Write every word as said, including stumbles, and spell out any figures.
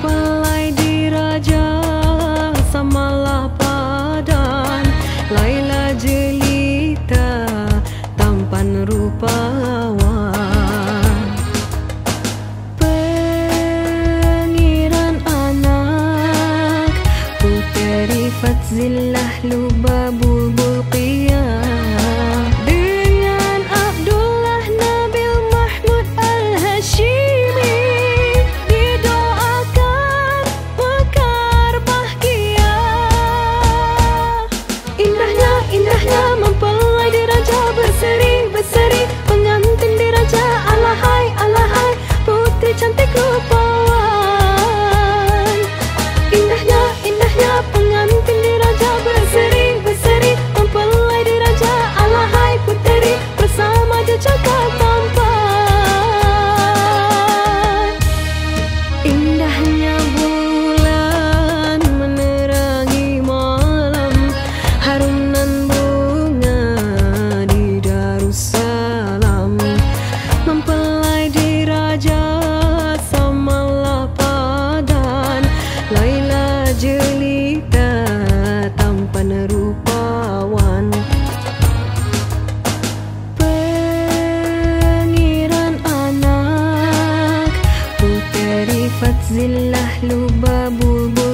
mempelai diraja samalah padan, Laila jelita tampan rupawan. Pengiran anak puteri Fatzillah Lubba Bulbul Qiyam, dengan Abdullah Nabil Mahmud Al-Hashimi, didoakan mekar bahagia. Indahnya, indahnya mempelai diraja berseri-berseri, pengantin diraja alahai, alahai, putri cantik rupawan. Indahnya, indahnya pengantin diraja berseri-berseri, mempelai diraja alahai puteri, bersama jejaka tampan. Indahnya bulan menerangi malam, harunan bunga di Darussalam, mempelai diraja samalah padan, Laila jelita tampan rupawan. Pengiran anak puteri Fatzillah Lubba Bulbul